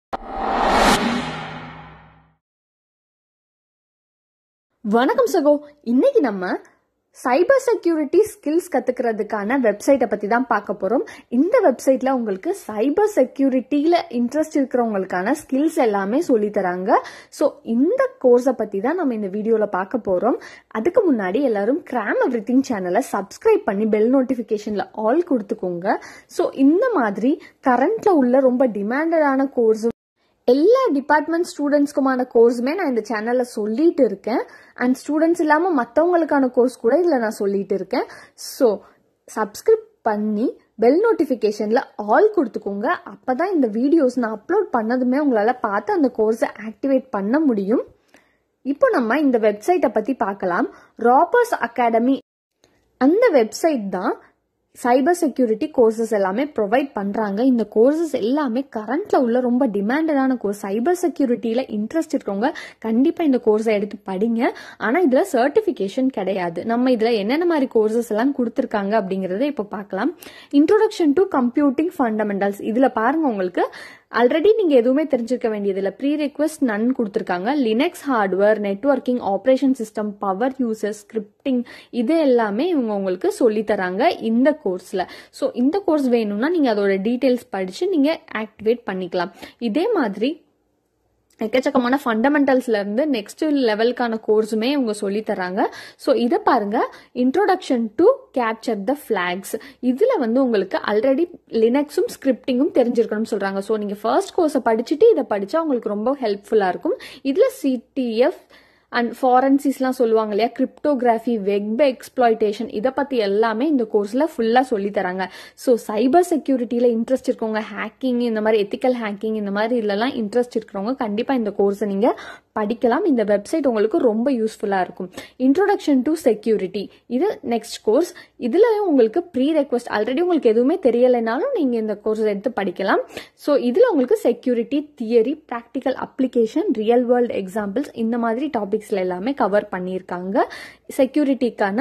வணக்கம் சகோ. இன்னைக்கு நம்ம சைபர் செக்யூரிட்டி ஸ்கில்ஸ் கத்துக்கிறதுக்கான வெப்சைட்டை பத்தி தான் பார்க்க போறோம். இந்த வெப்சைட்ல உங்களுக்கு சைபர் செக்யூரிட்டியில இன்ட்ரெஸ்ட் இருக்கிறவங்களுக்கான ஸ்கில்ஸ் எல்லாமே சொல்லி தராங்க. ஸோ இந்த கோர்ஸை பத்தி தான் நம்ம இந்த வீடியோல பார்க்க போறோம். அதுக்கு முன்னாடி எல்லாரும் கிராம் எவ்ரிதிங் சேனலை சப்ஸ்கிரைப் பண்ணி பெல் நோட்டிபிகேஷன்ல ஆல் கொடுத்துக்கோங்க. ஸோ இந்த மாதிரி கரண்ட்ல உள்ள ரொம்ப டிமாண்டடான கோர்ஸும் எல்லா டிபார்ட்மெண்ட் ஸ்டூடெண்ட்ஸ்க்குமான கோர்ஸுமே நான் இந்த சேனல்ல சொல்லிட்டு இருக்கேன். அண்ட் ஸ்டூடெண்ட்ஸ் இல்லாம மற்றவங்களுக்கான கோர்ஸ் கூட இதுல நான் சொல்லிட்டு இருக்கேன். ஸோ சப்ஸ்கிரைப் பண்ணி பெல் நோட்டிபிகேஷன்ல ஆல் கொடுத்துக்கோங்க. அப்பதான் இந்த வீடியோஸ் நான் அப்லோட் பண்ணதுமே உங்களால பார்த்து அந்த கோர்ஸை ஆக்டிவேட் பண்ண முடியும். இப்போ நம்ம இந்த வெப்சைட்டை பத்தி பார்க்கலாம். ராப்பர்ஸ் அகாடமி அந்த வெப்சைட் தான் சைபர் செக்யூரிட்டி கோர்சஸ் எல்லாமே ப்ரொவைட் பண்றாங்க. இந்த கோர்சஸ் எல்லாமே கரண்ட்ல உள்ள ரொம்ப டிமாண்டடான கோர்ஸ். சைபர் செக்யூரிட்டியில இன்ட்ரெஸ்ட் இருக்கவங்க கண்டிப்பா இந்த கோர்ஸை எடுத்து படிங்க. ஆனா இதுல சர்டிபிகேஷன் கிடையாது. நம்ம இதுல என்னென்ன மாதிரி கோர்சஸ் எல்லாம் கொடுத்திருக்காங்க அப்படிங்கறத இப்ப பார்க்கலாம். Introduction to computing fundamentals. இதுல பாருங்க, உங்களுக்கு ஆல்ரெடி நீங்க எதுவுமே தெரிஞ்சிருக்க வேண்டியதில்ல. ப்ரீ ரெக்வெஸ்ட் நன் கொடுத்திருக்காங்க. Linux hardware, networking, operation system, power users, scripting, இது எல்லாமே இவங்க உங்களுக்கு சொல்லி தராங்க இந்த கோர்ஸ்ல. ஸோ இந்த கோர்ஸ் வேணும்னா நீங்க அதோட டீடைல்ஸ் படிச்சு நீங்க ஆக்டிவேட் பண்ணிக்கலாம். இதே மாதிரி எக்கச்சக்கமான ஃபண்டமெண்டல்ஸ்ல இருந்து நெக்ஸ்ட் லெவலுக்கான கோர்ஸுமே இவங்க சொல்லி தராங்க. ஸோ இதை பாருங்க, introduction to capture the flags. இதுல உங்களுக்கு ஆல்ரெடி லினக்ஸும் ஸ்கிரிப்டிங்கும் தெரிஞ்சிருக்கணும்னு சொல்றாங்க. ஸோ நீங்க ஃபர்ஸ்ட் கோர்ஸை படிச்சுட்டு இதை படிச்சா உங்களுக்கு ரொம்ப ஹெல்ப்ஃபுல்லா இருக்கும். இதுல சிடிஎஃப் அண்ட் ஃபாரன்சிஸ்லாம் சொல்லுவாங்க இல்லையா, கிரிப்டோகிராஃபி, வெப் எக்ஸ்ப்ளாய்டேஷன், இதை பத்தி எல்லாமே இந்த கோர்ஸ்ல ஃபுல்லா சொல்லி தராங்க. ஸோ சைபர் செக்யூரிட்டியில இன்ட்ரெஸ்ட் இருக்கவங்க, ஹேக்கிங், இந்த மாதிரி எத்திக்கல் ஹேக்கிங், இந்த மாதிரி இதுலலாம் இன்ட்ரெஸ்ட் இருக்கிறவங்க கண்டிப்பா இந்த கோர்ஸை நீங்க படிக்கலாம். இந்த வெப்சைட் உங்களுக்கு ரொம்ப யூஸ்ஃபுல்லா இருக்கும். இன்ட்ரோடக்ஷன் டு செக்யூரிட்டி, இது நெக்ஸ்ட் கோர்ஸ். இதுல உங்களுக்கு ப்ரீ ரெக்வெஸ்ட் ஆல்ரெடி உங்களுக்கு எதுவுமே தெரியலைனாலும் நீங்க இந்த கோர்ஸ் எடுத்து படிக்கலாம். ஸோ இதுல உங்களுக்கு security theory, practical application, real world examples, இந்த மாதிரி டாபிக்ஸ்ல எல்லாமே கவர் பண்ணியிருக்காங்க செக்யூரிட்டிக்கான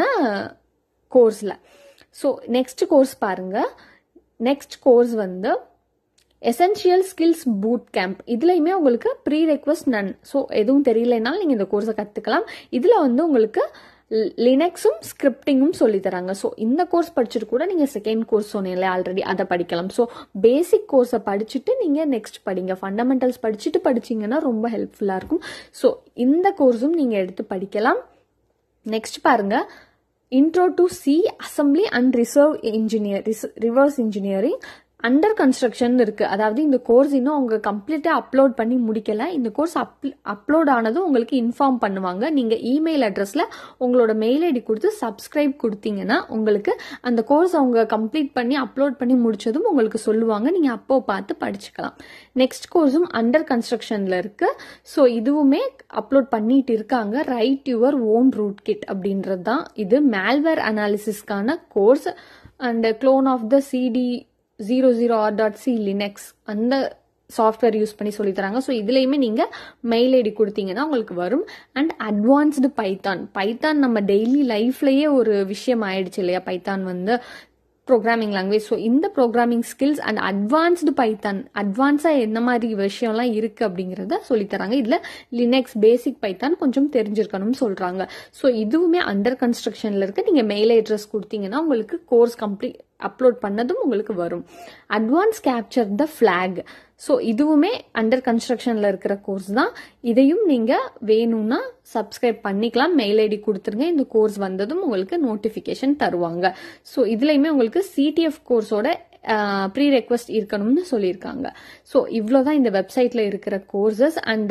கோர்ஸ்ல. ஸோ நெக்ஸ்ட் கோர்ஸ் பாருங்க. Next course essential skills boot camp. இதுலயுமே உங்களுக்கு ப்ரீ ரெக்வெஸ்ட் நன். ஸோ எதுவும் தெரியலனாலும் நீங்க இந்த கோர்ஸை கத்துக்கலாம். இதுல உங்களுக்கு லினக்ஸும் ஸ்கிரிப்டிங்கும் சொல்லி தராங்க. ஸோ இந்த கோர்ஸ் படிச்சுட்டு கூட நீங்க செகண்ட் கோர்ஸ் சொன்னீங்களே ஆல்ரெடி, அதை படிக்கலாம். ஸோ பேசிக் கோர்ஸை படிச்சுட்டு நீங்க நெக்ஸ்ட் படிங்க. ஃபண்டமெண்டல்ஸ் படிச்சுட்டு படிச்சீங்கன்னா ரொம்ப ஹெல்ப்ஃபுல்லா இருக்கும். ஸோ இந்த கோர்ஸும் நீங்க எடுத்து படிக்கலாம். நெக்ஸ்ட் பாருங்க, intro to C assembly and reverse engineering under construction இருக்கு. அதாவது இந்த கோர்ஸ் இன்னும் அவங்க கம்ப்ளீட்டா அப்லோட் பண்ணி முடிக்கல. இந்த கோர்ஸ் அப்லோட் ஆனதும் உங்களுக்கு இன்ஃபார்ம் பண்ணுவாங்க. நீங்க இமெயில் அட்ரஸ்ல உங்களோட மெயில் ஐடி கொடுத்து சப்ஸ்கிரைப் கொடுத்தீங்கன்னா உங்களுக்கு அந்த கோர்ஸ் அவங்க கம்ப்ளீட் பண்ணி அப்லோட் பண்ணி முடிச்சதும் உங்களுக்கு சொல்லுவாங்க. நீங்க அப்போ பார்த்து படிச்சுக்கலாம். நெக்ஸ்ட் கோர்ஸும் அண்டர் கன்ஸ்ட்ரக்ஷன்ல இருக்கு. ஸோ இதுவுமே அப்லோட் பண்ணிட்டு இருக்காங்க. Write your own rootkit அப்படின்றது தான் இது. மேல்வேர் அனாலிசிஸ்க்கான course and clone of the CD00R.C Linux, அந்த சாஃப்ட்வேர் யூஸ் பண்ணி சொல்லி தராங்க. ஸோ இதுலயுமே நீங்க மெயில் ஐடி கொடுத்தீங்கன்னா உங்களுக்கு வரும். அண்ட் அட்வான்ஸ்டு பைத்தான் நம்ம டெய்லி லைஃப்லயே ஒரு விஷயம் ஆயிடுச்சு இல்லையா. Python programming language. ஸோ இந்த programming skills and advanced Python, அட்வான்ஸா என்ன மாதிரி விஷயம்லாம் இருக்கு அப்படிங்கறத சொல்லி தராங்க. இதுல லினக்ஸ், பேசிக் பைத்தான் கொஞ்சம் தெரிஞ்சிருக்கணும்னு சொல்றாங்க. ஸோ இதுவுமே அண்டர் கன்ஸ்ட்ரக்ஷன்ல இருக்கு. நீங்க மெயில் அட்ரஸ் கொடுத்தீங்கன்னா உங்களுக்கு கோர்ஸ் கம்ப்ளீட் அப்லோட் பண்ணதும் உங்களுக்கு வரும். Advance capture the flag. So இதுவுமே அண்டர் கன்ஸ்ட்ரக்ஷன்ல இருக்கிற கோர்ஸ் தான். இதையும் நீங்க வேணும்னா சப்ஸ்கிரைப் பண்ணிக்கலாம். மெயில் ஐடி கொடுத்துருங்க. இந்த கோர்ஸ் வந்ததும் உங்களுக்கு நோட்டிபிகேஷன் தருவாங்க. ஸோ இதுலயுமே உங்களுக்கு சிடிஎஃப் கோர்ஸோட ப்ரீ ரெக்வெஸ்ட் இருக்கணும்னு சொல்லியிருக்காங்க. ஸோ இவ்வளவுதான் இந்த வெப்சைட்ல இருக்கிற கோர்சஸ். அண்ட்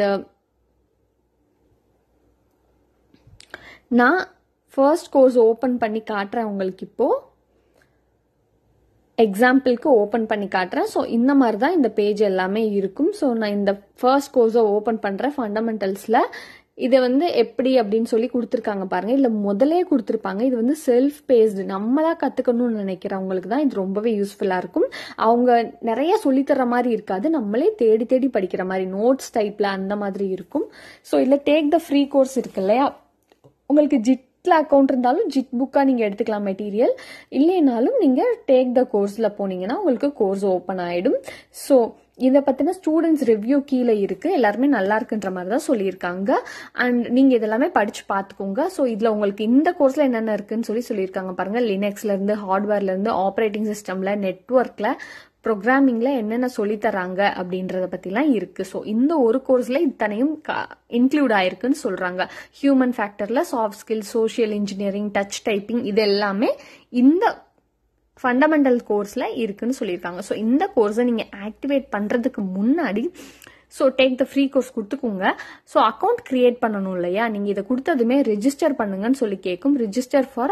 நான் ஃபர்ஸ்ட் கோர்ஸ் ஓபன் பண்ணி காட்டுறேன் உங்களுக்கு. இப்போ எக்ஸாம்பிளுக்கு ஓபன் பண்ணி காட்டுறேன். ஸோ இந்த மாதிரி தான் இந்த பேஜ் எல்லாமே இருக்கும். ஸோ நான் இந்த ஃபர்ஸ்ட் கோர்ஸை ஓபன் பண்றேன். ஃபண்டமெண்டல்ஸ்ல இதை எப்படி அப்படின்னு சொல்லி கொடுத்துருக்காங்க பாருங்க. இதுல முதலே கொடுத்துருப்பாங்க. இது செல்ஃப் பேஸ்டு, நம்மளா கத்துக்கணும்னு நினைக்கிறவங்களுக்கு தான் இது ரொம்பவே யூஸ்ஃபுல்லா இருக்கும். அவங்க நிறைய சொல்லித்தர மாதிரி இருக்காது, நம்மளே தேடி தேடி படிக்கிற மாதிரி நோட்ஸ் டைப்ல அந்த மாதிரி இருக்கும். ஸோ இதுல டேக் த ஃப்ரீ கோர்ஸ் இருக்கு இல்லையா, உங்களுக்கு ஜிட்ல அக்கௌண்ட் இருந்தாலும் ஜிட் புக்கா நீங்க எடுத்துக்கலாம் மெட்டீரியல், இல்லைனாலும் நீங்க டேக் த கோர்ஸ்ல போனீங்கன்னா உங்களுக்கு கோர்ஸ் ஓப்பன் ஆயிடும். ஸோ இதை பற்றின ஸ்டூடெண்ட்ஸ் ரிவ்யூ கீழே இருக்குது, எல்லாருமே நல்லா இருக்குன்ற மாதிரி தான் சொல்லியிருக்காங்க. அண்ட் நீங்கள் இதெல்லாமே படித்து பார்த்துக்கோங்க. ஸோ இதில் உங்களுக்கு இந்த கோர்ஸில் என்னென்ன இருக்குன்னு சொல்லியிருக்காங்க பாருங்கள். லினக்ஸ்லேருந்து ஹார்ட்வேர்லேருந்து ஆப்ரேட்டிங் சிஸ்டமில் நெட்ஒர்க்கில் ப்ரோக்ராமிங்கில் என்னென்ன சொல்லித்தராங்க அப்படின்றத பற்றிலாம் இருக்குது. ஸோ இந்த ஒரு கோர்ஸில் இத்தனையும் இன்க்ளூட் ஆயிருக்குன்னு சொல்கிறாங்க. ஹியூமன் ஃபேக்டரில் soft skills, social engineering, touch typing இது எல்லாமே இந்த ஃபண்டமெண்டல் கோர்ஸில் இருக்குன்னு சொல்லியிருக்காங்க. ஸோ இந்த கோர்ஸை நீங்கள் ஆக்டிவேட் பண்ணுறதுக்கு முன்னாடி டேக் த ஃப்ரீ கோர்ஸ் கொடுத்துக்கோங்க. ஸோ அக்கௌண்ட் கிரியேட் பண்ணணும் இல்லையா, நீங்கள் இதை கொடுத்ததுமே ரெஜிஸ்டர் பண்ணுங்கன்னு சொல்லி கேட்கும். ரெஜிஸ்டர் ஃபார்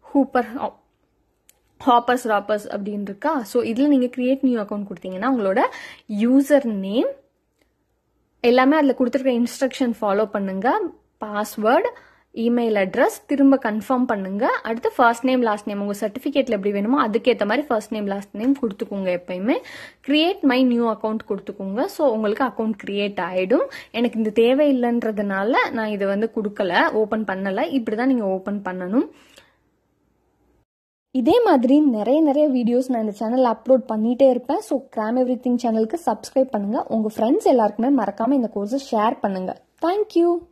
ஹாப்பர்ஸ் ராப்பர்ஸ் அப்படின்னு இருக்கா. ஸோ இதில் நீங்கள் கிரியேட் நியூ அக்கௌண்ட் கொடுத்தீங்கன்னா உங்களோட யூசர் நேம் எல்லாமே அதில் கொடுத்துருக்க இன்ஸ்ட்ரக்ஷன் ஃபாலோ பண்ணுங்க. பாஸ்வேர்டு, இமெயில் அட்ரஸ் திரும்ப கன்ஃபார்ம் பண்ணுங்க. அடுத்து ஃபர்ஸ்ட் நேம் லாஸ்ட் நேம் உங்கள் சர்டிஃபிகேட்டில் எப்படி வேணுமோ அதுக்கேற்ற மாதிரி ஃபர்ஸ்ட் நேம் லாஸ்ட் நேம் கொடுத்துக்கோங்க. எப்பயுமே கிரியேட் மை நியூ அக்கௌண்ட் கொடுத்துக்கோங்க. ஸோ உங்களுக்கு அக்கௌண்ட் கிரியேட் ஆகிடும். எனக்கு இந்த தேவையில்லைன்றதுனால நான் இதை கொடுக்கல, ஓப்பன் பண்ணலை. இப்படி தான் நீங்கள் ஓப்பன் பண்ணணும். இதே மாதிரி நிறைய வீடியோஸ் நான் இந்த சேனலில் அப்லோட் பண்ணிகிட்டே இருப்பேன். ஸோ கிராம் எவ்ரிதிங் சேனலுக்கு சப்ஸ்கிரைப் பண்ணுங்கள். உங்கள் ஃப்ரெண்ட்ஸ் எல்லாருக்குமே மறக்காமல் இந்த கோர்ஸை ஷேர் பண்ணுங்கள். தேங்க்யூ.